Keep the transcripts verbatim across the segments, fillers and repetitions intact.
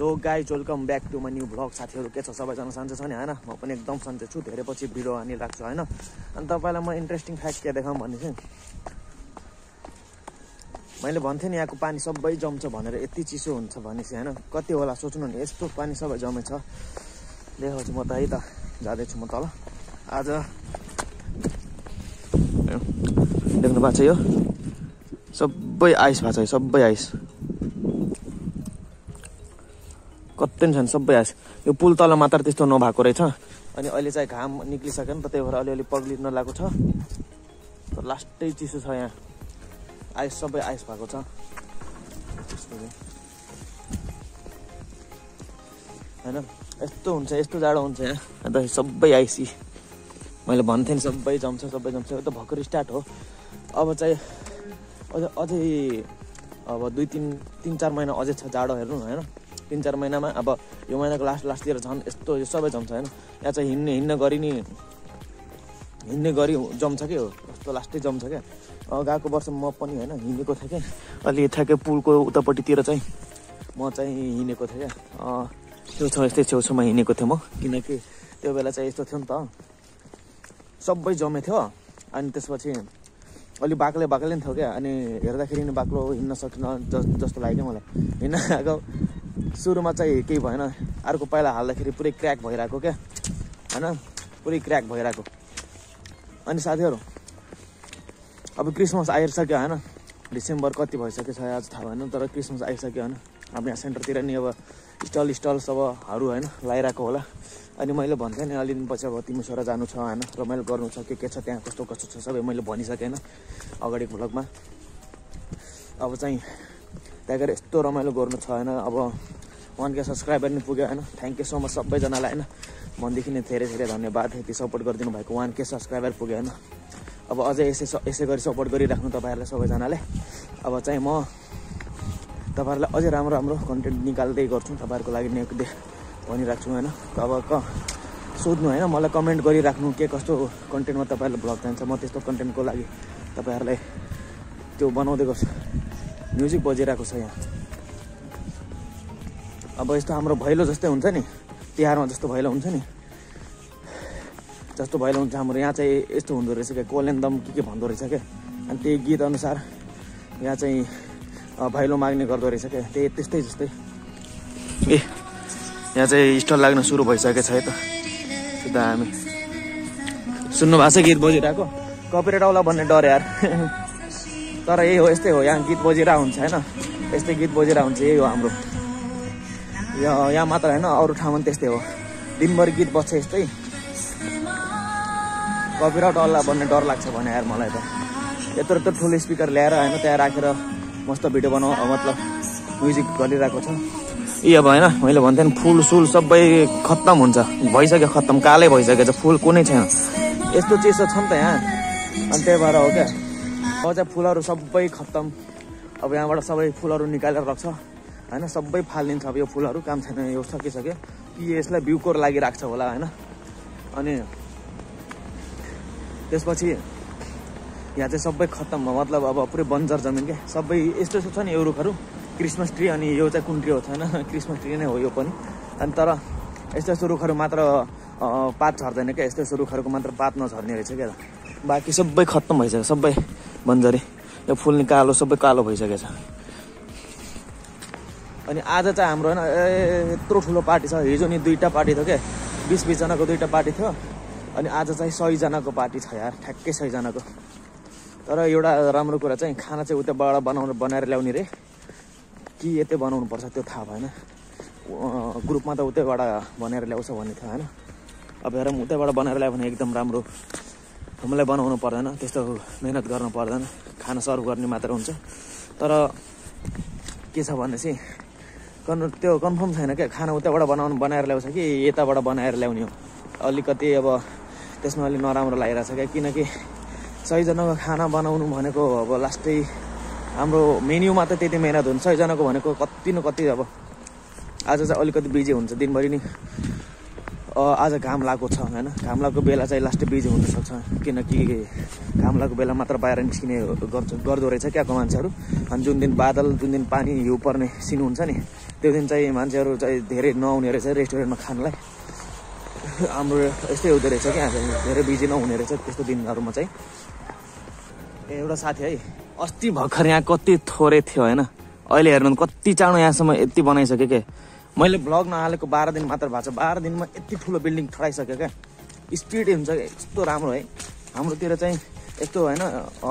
So guys welcome back to my new vlog. साथीहरू के छ सबैजना सन्चै छ नि होइन? म पनि एकदम सन्चै छु। धेरै पछि भिडियो हानिरहेको छु होइन। अनि तपाईँलाई म इन्ट्रेस्टिङ फ्याक्ट के देखाउँ भने चाहिँ मैले भन्थेँ नि यहाँको पानी सबै जम्छ भनेर, यति चिसो हुन्छ भनेपछि होइन। कति होला सोच्नु नि, यस्तो पानी सबै जमेछ। देखाउँछु म त है त, जाँदैछु म तल। आज देख्नु भएको छ यो सबै आइस भएको छ, यो सबै आइस कतै पनि छैन, सबै आइस। यो पुल तल मात्र त्यस्तो नभएको रहेछ। अनि अहिले चाहिँ घाम निक्लिसक्यो नि त, त्यही भएर अलिअलि पग्लिन लागेको छ। तर लास्टै चिसो छ यहाँ, आइस सबै आइस भएको छ होइन। यस्तो हुन्छ, यस्तो जाडो हुन्छ यहाँ। अन्त सबै आइसी मैले भन्थेँ नि सबै जम्छ सबै जम्छ। यो त भर्खर स्टार्ट हो। अब चाहिँ अझ अझै अब दुई तिन तिन चार महिना अझै छ जाडो, हेर्नु न होइन। तिन चार महिनामा अब यो महिनाको लास्ट लास्टतिर झन् यस्तो यो सबै जम्छ होइन। यहाँ चाहिँ हिँड्ने हिँड्न गरी नि हिँड्ने गरी जम्छ कि हो, यस्तो लास्टै जम्छ क्या। गएको वर्ष म पनि होइन हिँडेको थिएँ क्या, अलि ठ्याक्कै पुलको उतापट्टितिर चाहिँ म चाहिँ हिँडेको थिएँ क्या। छेउछाउ यस्तै छेउछाउमा हिँडेको थिएँ म, किनकि त्यो बेला चाहिँ यस्तो थियो नि त, सबै जमेको थियो। अनि त्यसपछि अलि बाक्लै बाक्लै नि थियो क्या। अनि हेर्दाखेरि नि बाक्लो हिँड्न सकिन जस्तो लाग्यो मलाई। हिँड्न आएको सुरुमा चाहिँ केही भएन, अर्को पाइला हाल्दाखेरि पुरै क्र्याक भइरहेको क्या होइन, पुरै क्र्याक भइरहेको। अनि साथीहरू अब क्रिसमस आइसक्यो होइन। डिसेम्बर कति भइसक्यो छ आज थाहा भएन, तर क्रिसमस आइसक्यो होइन। अब यहाँ सेन्टरतिर नि अब स्टल स्टल सबहरू होइन लगाइरहेको होला। अनि मैले भन्थेँ नि अलि दिनपछि अब तिमी छोरा जानु छ होइन, रमाइलो गर्नु छ, के के छ त्यहाँ, कस्तो कस्तो छ सबै मैले भनिसकेँ होइन अगाडिको भ्लगमा। अब चाहिँ त्यहाँ गएर यस्तो रमाइलो गर्नु छ होइन। अब वान के सब्सक्राइबर नि पुग्यो होइन। थ्याङ्क यू सो मच सबैजनालाई होइन, मनदेखि नै धेरै धेरै धन्यवाद यति सपोर्ट गरिदिनु भएको। वान के सब्सक्राइबर पुग्यो होइन। अब अझै यसै यसै गरी सपोर्ट गरिराख्नु तपाईँहरूलाई सबैजनाले। अब चाहिँ म तपाईँहरूलाई अझै राम्रो राम्रो कन्टेन्ट निकाल्दै गर्छु तपाईँहरूको लागि नै भनिराख्छु होइन। अब क सोध्नु होइन, मलाई कमेन्ट गरिराख्नु के कस्तो कन्टेन्टमा तपाईँहरूलाई भ्लग चाहिन्छ। म त्यस्तो कन्टेन्टको लागि तपाईँहरूलाई त्यो बनाउँदै गर्छु। म्युजिक बजिरहेको छ यहाँ। अब यस्तो हाम्रो भैलो जस्तै हुन्छ नि, तिहारमा जस्तो भैलो हुन्छ नि, जस्तो भैलो हुन्छ हाम्रो यहाँ चाहिँ यस्तो हुँदो रहेछ क्या। कोलेन्दम के के भन्दो रहेछ क्या। अनि त्यही गीत अनुसार यहाँ चाहिँ भैलो माग्ने गर्दो रहेछ क्या, त्यही त्यस्तै जस्तै। ए यहाँ चाहिँ स्टल लाग्न सुरु भइसकेको छ है त। सिधा हामी सुन्नु भएको छ गीत बजिरहेको, कपिराइट आउला भन्ने डर यार। तर यही हो, यस्तै हो, यहाँ गीत बजिरहेको हुन्छ होइन, यस्तै गीत बजिरहेको हुन्छ। यही हो हाम्रो यहाँ यहाँ मात्र होइन, अरू ठाउँमा पनि त्यस्तै हो, दिनभरि गीत बज्छ यस्तै। कपिराइट आउला भन्ने डर लाग्छ भने यार मलाई त। यत्रो यत्रो ठुलो स्पिकर ल्याएर होइन त्यहाँ राखेर मस्त भिडियो बनाउ, मतलब म्युजिक गरिरहेको छ। यी अब होइन मैले भन्थेँ नि फुल सुल सबै खत्तम हुन्छ, भइसक्यो खत्तम, कालै भइसकेको छ, फुल कुनै छैन। यस्तो चिसो छ नि त यहाँ, अनि त्यही भएर हो क्या। अब चाहिँ फुलहरू सबै खत्तम। अब यहाँबाट सबै फुलहरू निकालेर राख्छ होइन, सबै फालिदिन्छ। अब यो फुलहरू काम छैन, यो सकिसक्यो कि यसलाई भ्यूको लागि राख्छ होला होइन। अनि त्यसपछि यहाँ चाहिँ सबै खत्तम, मतलब अब पुरै बन्जर जमिन क्या सबै। यस्तो यस्तो छ नि यो रुखहरू, क्रिसमस ट्री। अनि यो चाहिँ कुन ट्री हो छैन, क्रिसमस ट्री नै हो यो पनि। अनि तर यस्तो यस्तो रुखहरू मात्र पात झर्दैन क्या, यस्तो यस्तो रुखहरूको मात्र पात नझर्ने रहेछ क्या। बाँकी सबै खत्तम भइसक्यो, सबै बन्जरी। यो फुल नि कालो, सबै कालो भइसकेको छ। अनि आज चाहिँ हाम्रो होइन यत्रो ठुलो पार्टी छ। हिजो नि दुईवटा पार्टी थियो क्या, बिस बिसजनाको दुईवटा पार्टी थियो। अनि आज चाहिँ सयजनाको पार्टी छ यार, ठ्याक्कै सयजनाको। तर एउटा राम्रो कुरा चाहिँ खाना चाहिँ उताबाट बनाउनु बनाएर ल्याउने रे कि यतै बनाउनु पर्छ त्यो थाहा भएन। ग्रुपमा त उतैबाट बनाएर ल्याउँछ भन्ने थियो होइन। अब हेरौँ उतैबाट बनाएर ल्यायो भने एकदम राम्रो, हामीलाई बनाउनु पर्दैन, त्यस्तो मेहनत गर्नु पर्दैन, खाना सर्भ गर्ने मात्र हुन्छ। तर के छ भने चाहिँ कन् त्यो कन्फर्म छैन क्या, खाना उताबाट बनाउनु बनाएर ल्याउँछ कि यताबाट बनाएर ल्याउने हो। अलिकति अब त्यसमा अलिक नराम्रो लागिरहेछ क्या, किनकि सयजनाको खाना बनाउनु भनेको अब लास्टै हाम्रो मेन्युमा त त्यति मेहनत हुन्छ। सयजनाको भनेको कति न कति। अब आज चाहिँ अलिकति बिजी हुन्छ दिनभरि नै। आज घाम लागेको छ होइन, घाम लागेको बेला चाहिँ लास्टै बिजी हुनसक्छ, किनकि घाम लागेको बेला मात्र बाहिर निस्किने गर्छ गर्दो रहेछ क्या को मान्छेहरू। अनि जुन दिन बादल, जुन दिन पानी हिउँ पर्ने सिन हुन्छ नि, त्यो दिन चाहिँ मान्छेहरू चाहिँ धेरै नहुने रहेछ रेस्टुरेन्टमा खानलाई। हाम्रो यस्तै हुँदो रहेछ क्या, धेरै बिजी नहुने रहेछ त्यस्तो दिनहरूमा चाहिँ। एउटा साथी है अस्ति भर्खर यहाँ कति थोरै थियो होइन, अहिले हेर्नु कति चाँडो यहाँसम्म यति बनाइसक्यो क्या। मैले भ्लग नहालेको बाह्र दिन मात्र भएको छ, बाह्र दिनमा यति ठुलो बिल्डिङ ठडाइसक्यो क्या। स्पिड हुन्छ यस्तो राम्रो है हाम्रोतिर चाहिँ यस्तो होइन।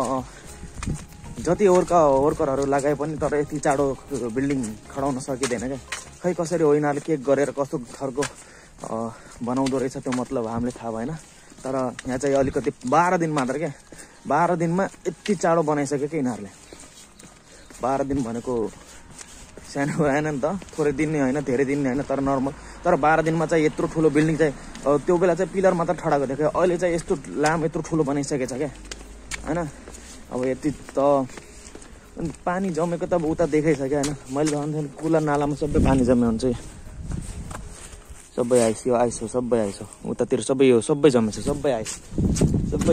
जति वर्क वर्करहरू लगाए पनि तर यति चाँडो बिल्डिङ खडाउन सकिँदैन क्या। खै कसरी हो यिनीहरूले के गरेर कस्तो खालको बनाउँदो रहेछ त्यो मतलब हामीले थाहा भएन। तर यहाँ चाहिँ अलिकति बाह्र दिन मात्र क्या, बाह्र दिनमा यति चाँडो बनाइसक्यो क्या यिनीहरूले। बाह्र दिन भनेको सानो भएन नि त, थोरै दिन नै होइन धेरै दिन नै होइन, तर नर्मल। तर बाह्र दिनमा चाहिँ यत्रो ठुलो बिल्डिङ चाहिँ त्यो बेला चाहिँ पिलर मात्र ठडाएको थियो क्या, अहिले चाहिँ यस्तो लामो यत्रो ठुलो बनाइसकेको छ क्या होइन। अब यति त पानी जमेको त अब उता देखाइसक्यो होइन। मैले भन्थेँ कुला नालामा सबै पानी जम्मे हुन्छ, सबै आइस यो आइस हो सबै आइस हो उतातिर सबै यो सबै जमेछ सबै आइस सबै।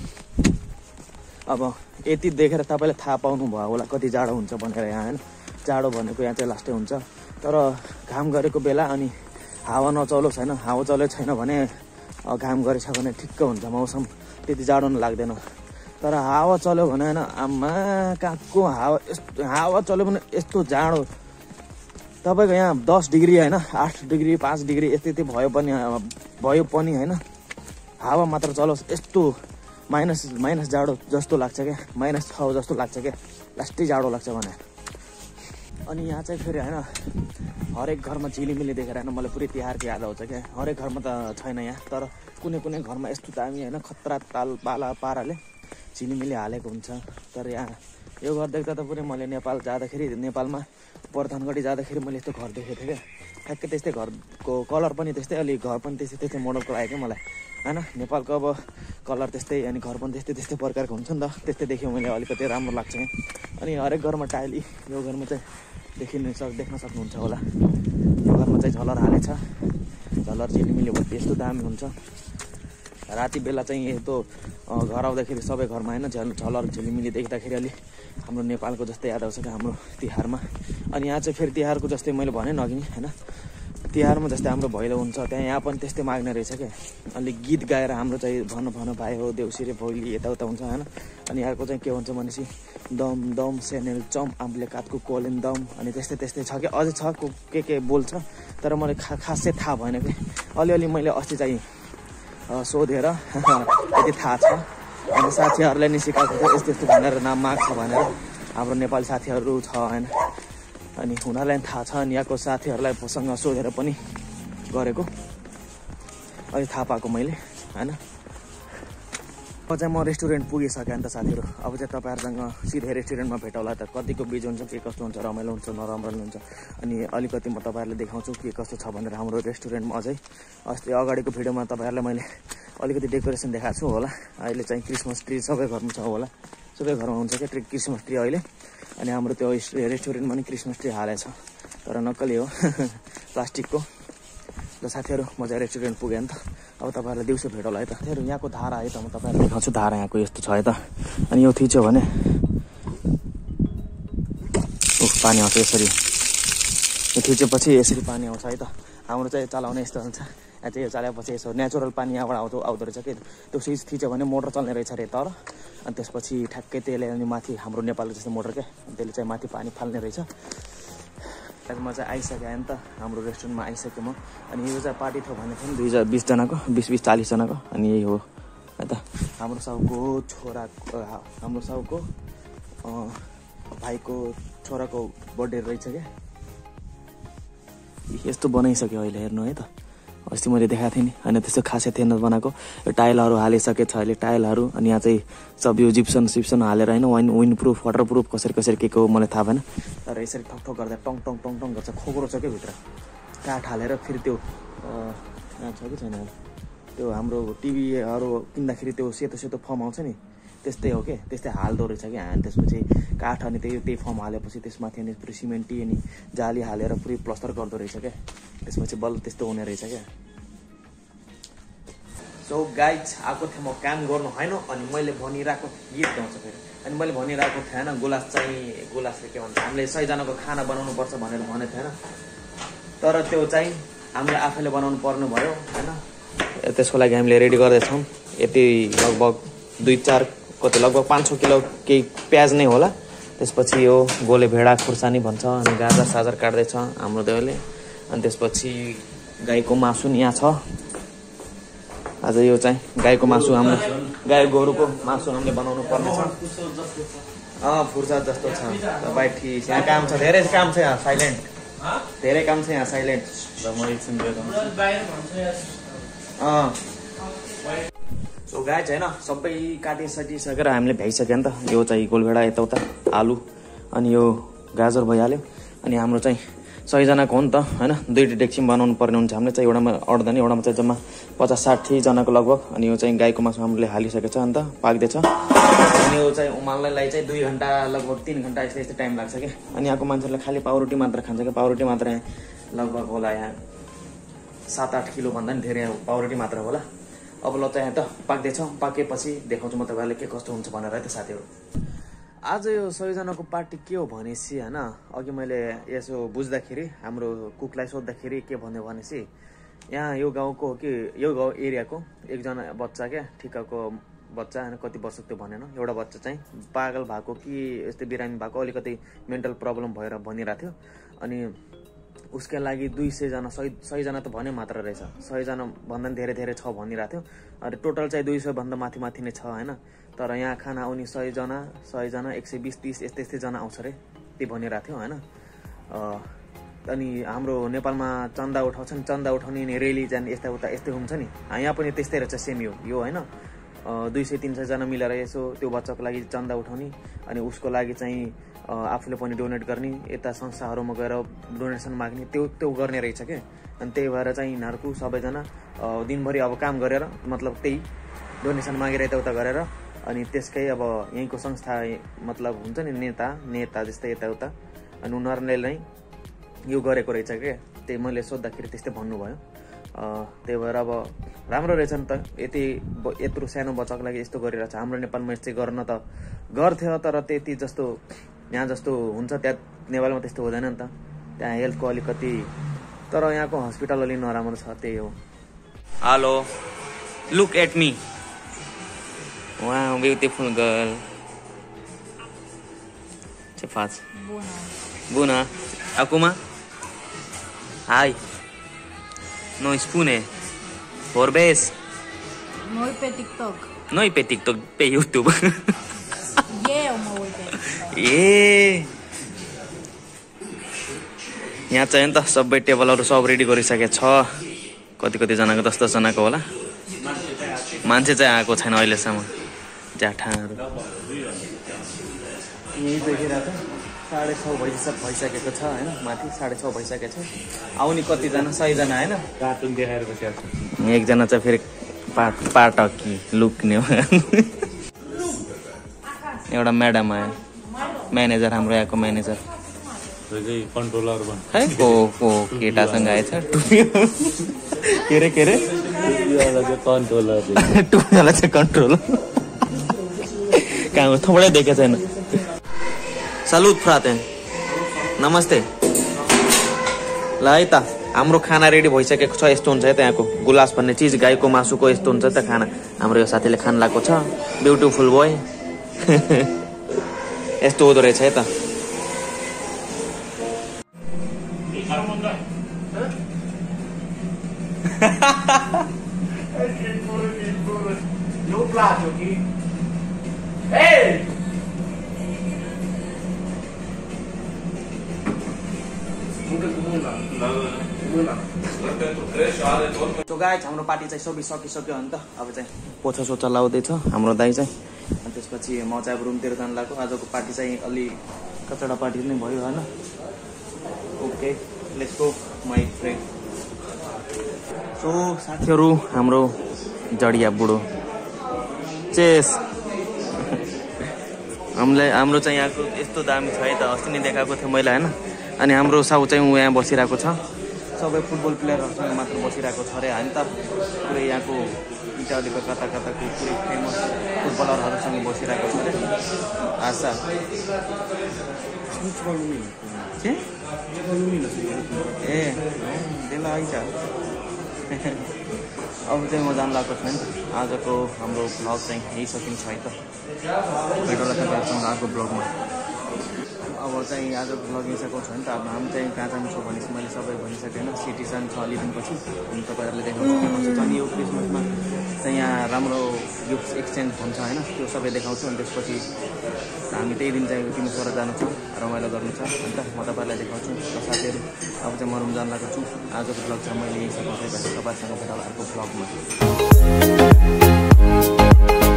अब यति देखेर तपाईँले थाहा पाउनु भयो होला कति जाडो हुन्छ भनेर यहाँ होइन। जाडो भनेको यहाँ चाहिँ लास्टै हुन्छ, तर घाम गरेको बेला अनि हावा नचलोस् होइन। हावा चलेको छैन भने घाम गरेछ भने ठिक्क हुन्छ मौसम, त्यति जाडो नै लाग्दैन। तर हावा चल्यो भने होइन आमा कहाँको हावा यस्तो हावा चल्यो भने यस्तो जाडो तपाईँको यहाँ दस डिग्री होइन आठ डिग्री पाँच डिग्री यति यति भयो पनि भयो पनि होइन, हावा मात्र चलोस् यस्तो माइनस माइनस जाडो जस्तो लाग्छ क्या, माइनस छ जस्तो लाग्छ क्या, लास्टै जाडो लाग्छ भने। अनि यहाँ चाहिँ फेरि होइन हरेक घरमा झिलिमिली देखेर होइन मलाई पुरै तिहारको याद आउँछ क्या। हरेक घरमा त छैन यहाँ, तर कुनै कुनै घरमा यस्तो दामी होइन खतरा ताल पाला पाराले झिलिमिली हालेको हुन्छ। तर यहाँ यो घर देख्दा त पुरै मैले नेपाल जाँदाखेरि नेपालमा बर्धनगढी जाँदाखेरि मैले यस्तो घर देखेको थिएँ क्या। ठ्याक्कै त्यस्तै घरको कलर पनि त्यस्तै, अलि घर पनि त्यस्तै त्यस्तै मोडलको लाग्यो क्या मलाई होइन। नेपालको अब कलर त्यस्तै अनि घर पनि त्यस्तै त्यस्तै प्रकारको हुन्छ नि त, त्यस्तै देख्यो मैले अलिकति राम्रो लाग्छ क्या। अनि हरेक घरमा टाइली यो घरमा चाहिँ देखिनु सक् देख्न सक्नुहुन्छ होला, यो घरमा चाहिँ झलर हालेछ, झलर झिलिमिली भयो यस्तो दामी हुन्छ। राति बेला चाहिँ यस्तो घर आउँदाखेरि सबै घरमा होइन झल झलर झिलिमिली देख्दाखेरि अलि हाम्रो नेपालको जस्तै याद आउँछ क्या हाम्रो तिहारमा। अनि यहाँ चाहिँ फेरि तिहारको जस्तै मैले भनेँ न अघि होइन, तिहारमा जस्तै हाम्रो भैलो हुन्छ त्यहाँ यहाँ पनि त्यस्तै माग्ने रहेछ क्या। अलिक गीत गाएर हाम्रो चाहिँ भन भन भाइ हो देउसिरे भैली यताउता हुन्छ होइन। अनि अर्को चाहिँ के हुन्छ भनेपछि दम दम सेनेल चम आम्बले कातको कोलेन दम अनि त्यस्तै त्यस्तै छ कि अझै छ के के बोल्छ, तर मलाई खा खासै थाहा भएन कि। अलिअलि मैले अस्ति चाहिँ सोधेर यति थाहा छ अनि साथीहरूलाई नि सिकाएको थियो यस्तो यस्तो भनेर नाम माग्छ भनेर, हाम्रो नेपाली साथीहरू छ होइन। अनि उनीहरूलाई पनि थाहा छ, अनि यहाँको साथीहरूलाई सँग सोधेर पनि गरेको अहिले थाहा पाएको मैले होइन। अब चाहिँ म रेस्टुरेन्ट पुगिसकेँ अन्त साथीहरू, अब चाहिँ तपाईँहरूसँग सिधै रेस्टुरेन्टमा भेटौँला त कतिको बिजी हुन्छ के कस्तो हुन्छ रमाइलो हुन्छ नरमाइलो हुन्छ। अनि अलिकति म तपाईँहरूलाई देखाउँछु के कस्तो छ भनेर हाम्रो रेस्टुरेन्टमा। अझै अस्ति अगाडिको भिडियोमा तपाईँहरूलाई मैले अलिकति डेकोरेसन देखाएको छु होला। अहिले चाहिँ क्रिसमस ट्री सबै घरमा छ होला, सबै घरमा हुन्छ क्या ट्री क्रिसमस ट्री अहिले। अनि हाम्रो त्यो रेस्टुरेन्टमा नि क्रिसमस ट्री हालेछ, तर नक्कली हो प्लास्टिकको। ल साथीहरू म चाहिँ रेस्टुरेन्ट पुगेँ नि त, अब तपाईँहरूलाई दिउँसो भेटौँला है त। साथीहरू यहाँको धारा है त म तपाईँहरूलाई देखाउँछु, धारा यहाँको यस्तो छ है त। अनि यो थिच्यो भने पानी आउँछ यसरी, यो थिचेपछि यसरी पानी आउँछ है त। हाम्रो चाहिँ चलाउने यस्तो हुन्छ, यहाँ चाहिँ यो चलाएपछि यसो नेचुरल पानी यहाँबाट आउँदो आउँदो रहेछ कि त्यो स्विच थिच्यो भने मोटर चल्ने रहेछ अरे तर। अनि त्यसपछि ठ्याक्कै त्यसले अनि माथि हाम्रो नेपालको जस्तो मोटर क्या त्यसले चाहिँ माथि पानी फाल्ने रहेछ। म चाहिँ आइसकेँ नि त हाम्रो रेस्टुरेन्टमा आइसकेँ म। अनि यो चाहिँ पार्टी थियो भने थियो नि दुई हजार बिसजनाको बिस बिस चालिसजनाको। अनि यही हो है त हाम्रो साउको छोराको हाम्रो साउको भाइको छोराको बर्थडे रहेछ क्या। यस्तो बनाइसक्यो अहिले हेर्नु है त, अस्ति मैले देखाएको थिएँ नि। होइन त्यस्तो खासै थिएन बनाएको, यो टाइलहरू हालिसकेको छ अहिले टाइलहरू। अनि यहाँ चाहिँ सब यो जिप्सन सिप्सन हालेर होइन वाइन विन्ड प्रुफ वाटर प्रुफ कसरी कसरी के के हो मलाई थाहा भएन, तर यसरी ठकठक गर्दा टङ टङ टङ टङ गर्छ, खोक्रो छ क्या भित्र। काठ हालेर फेरि त्यो यहाँ छ कि छैन त्यो हाम्रो टिभीहरू किन्दाखेरि त्यो सेतो सेतो फर्म आउँछ नि त्यस्तै हो कि, त्यस्तै हाल्दो रहेछ कि। अनि त्यसपछि काठ अनि त्यही त्यही फर्म हालेपछि त्यसमाथि अनि पुरै सिमेन्टी अनि जाली हालेर पुरै प्लस्टर गर्दो रहेछ क्या, त्यसपछि बल्ल त्यस्तो हुने रहेछ क्या। सो गाइज आएको थिएँ म काम गर्नु होइन अनि मैले भनिरहेको गीत गाउँछ फेरि अनि मैले भनिरहेको थिएन गुलास चाहिँ गुलासले के भन्छ हामीले सयजनाको खाना बनाउनु पर्छ भनेर भनेको थिएन तर त्यो चाहिँ हामीले आफैले बनाउनु पर्नु भयो होइन त्यसको लागि हामीले रेडी गर्दैछौँ यति लगभग दुई चार कति लगभग पाँच छ किलो केही प्याज नै होला त्यसपछि यो गोले भेडा खुर्सानी भन्छ अनि गाजर साजर काट्दैछ हाम्रो देवले अनि त्यसपछि गाईको मासु यहाँ छ आज यो चाहिँ गाईको मासु हाम्रो गाई गोरुको मासु हामीले बनाउनु पर्ने छ अँ फुर्सद जस्तो छ तपाईँ ठिक यहाँ काम छ धेरै काम छ यहाँ साइलेन्ट धेरै काम छ यहाँ साइलेन्ट अँ सो गाई चाहिँ होइन सबै काटिसकिसकेर हामीले भ्याइसक्यो नि त यो चाहिँ गोलभेडा यताउता आलु अनि यो गाजर भइहाल्यो अनि हाम्रो चाहिँ सयजनाको हो नि त होइन दुईवटा डेक्चीमा बनाउनु पर्ने हुन्छ हामीले चाहिँ एउटामा अड्दैन एउटामा चाहिँ जम्मा पचास साठीजनाको लगभग अनि यो चाहिँ गाईको मासु हामीले हालिसकेको छ अन्त पाक्दैछ अनि यो चाहिँ उमाल्नलाई चाहिँ दुई घन्टा लगभग तिन घन्टा यस्तै यस्तै टाइम लाग्छ कि अनि यहाँको मान्छेहरूले खालि पाउरोटी मात्र खान्छ कि पाउरोटी मात्र यहाँ लगभग होला यहाँ सात आठ किलो भन्दा नि धेरै पाउरोटी मात्र होला अब ल चाहिँ त पाक्दैछ पाकेपछि देखाउँछु म तपाईँहरूले के कस्तो हुन्छ भनेर है त साथीहरू आज यो सबैजनाको पार्टी के हो भनेपछि होइन अघि मैले यसो बुझ्दाखेरि हाम्रो कुकलाई सोद्धाखेरि के भन्यो भनेपछि यहाँ यो गाउँको हो कि यो गाउँ एरियाको एकजना बच्चा क्या ठिक्काको बच्चा होइन कति वर्ष त्यो भनेन एउटा बच्चा चाहिँ पागल भएको कि यस्तै बिरामी भएको अलिकति मेन्टल प्रब्लम भएर भनिरहेको थियो अनि उसकै लागि दुई सयजना सय सयजना त भने मात्र रहेछ सयजना भन्दा पनि धेरै धेरै छ भनिरहेको थियो अनि टोटल चाहिँ दुई सयभन्दा माथि माथि नै छ होइन तर यहाँ खाना आउने सयजना सयजना एक सय बिस तिस यस्तै यस्तैजना आउँछ अरे त्यही भनिरहेको थियो होइन अनि हाम्रो नेपालमा चन्दा उठाउँछन् चन्दा उठाउने नि रेली जाने यस्ता उता यस्तै हुन्छ नि यहाँ पनि त्यस्तै रहेछ सेम यो यो होइन दुई सय तिन सयजना मिलेर यसो त्यो बच्चाको लागि चन्दा उठाउने अनि उसको लागि चाहिँ आफूले पनि डोनेट गर्ने यता संस्थाहरूमा गएर डोनेसन माग्ने त्यो त्यो गर्ने रहेछ क्या अनि त्यही भएर चाहिँ यिनीहरूको सबैजना दिनभरि अब काम गरेर मतलब त्यही डोनेसन मागेर यताउता गरेर अनि त्यसकै अब यहीँको संस्था मतलब हुन्छ नि नेता नेता जस्तै यताउता अनि उनीहरूले नै यो गरेको रहेछ क्या त्यही मैले सोद्धाखेरि त्यस्तै भन्नुभयो त्यही भएर अब राम्रो रहेछ नि त यति यत्रो सानो बच्चाको लागि यस्तो गरिरहेछ हाम्रो नेपालमा यस्तै गर्न त गर्थ्यो तर त्यति जस्तो यहाँ जस्तो हुन्छ त्यहाँ नेपालमा त्यस्तो हुँदैन नि त त्यहाँ हेल्थको अलिकति तर यहाँको हस्पिटल अलि नराम्रो छ त्यही हो hello look at me wow beautiful girl Ce faci? Bună. Bună. Acum? Hai. Noi spune. Vorbesc. Mă uit pe TikTok. Noi pe TikTok, pe YouTube. Eu mă uit pe TikTok. ए यहाँ चाहिँ नि त सबै टेबलहरू सब रेडी गरिसकेको छ कति कति जनाको दस दस जनाको होला मान्छे चाहिँ आएको छैन अहिलेसम्म जाठाहरू यही देखिरहेको साढे छ भइसक भइसकेको छ होइन माथि साढे छ भइसकेको छ आउने कतिजना सयजना होइन कार्टुन देखाएर बसिरहेको छ एकजना चाहिँ फेरि पाट पाटकी लुक्ने हो एउटा म्याडम आयो म्यानेजर हाम्रो यहाँको म्यानेजर कन्ट्रोलर बन है को को केटासँग आएछ के रे के रे कन्ट्रोलर टुवाला चाहिँ कन्ट्रोलर कहाँ थोरै देखेको छैन सलुट फ्राते नमस्ते ल है त हाम्रो खाना रेडी भइसकेको छ यस्तो हुन्छ है त यहाँको गुलास भन्ने चिज गाईको मासुको यस्तो हुन्छ त खाना हाम्रो यो साथीले खान लागेको छ ब्युटिफुल बोय यस्तो हुँदो रहेछ है त यो placio aqui. Ei! So guys, हाम्रो पार्टी चाहिँ सबै सकिसक्यो अनि त अब चाहिँ पोछा सोचा लाउँदैछ हाम्रो दाइ चाहिँ अनि त्यसपछि म चाहिँ अब रुमतिर जान लाग्यो आजको पार्टी चाहिँ अलि कचडा पार्टी नै भयो होइन okay let's go my friend so साथीहरू हाम्रो जडिया बुढो चेस हामीलाई हाम्रो चाहिँ यहाँको यस्तो दामी छ है त अस्ति नै देखाएको थियो मैले होइन अनि हाम्रो साउ चाहिँ ऊ यहाँ बसिरहेको छ सबै फुटबल प्लेयरहरूसँग मात्र बसिरहेको छ अरे होइन त पुरै यहाँको इटालीको कता कताको पुरै फेमस फुटबलरहरूसँग बसिरहेको छ अरे आशा ए त्यसलाई आइज अब चाहिँ म जानु लागेको छु नि आजको हाम्रो भ्लग चाहिँ यही सकिन्छ है त भेटौँला तपाईँहरूसँग अर्को ब्लगमा अब चाहिँ आजको भ्लग यही सघाउँछु नि त अब हामी चाहिँ कहाँ जान्छौँ भनेपछि मैले सबै भनिसकेँ होइन सिटिजन छ अलि दिनपछि अनि तपाईँहरूले देखाउँछु अनि यो क्रिसमसमा चाहिँ यहाँ राम्रो गिफ्ट एक्सचेन्ज हुन्छ होइन त्यो सबै देखाउँछु अनि त्यसपछि हामी त्यही दिन चाहिँ तिमी छोरा जानु छ रमाइलो गर्नु छ अन्त म तपाईँहरूलाई देखाउँछु र साथीहरू अब चाहिँ म रुम जानु लागेको छु आजको भ्लग चाहिँ मैले यही सघाउँछु तपाईँहरूसँग भेट अर्को भ्लगमा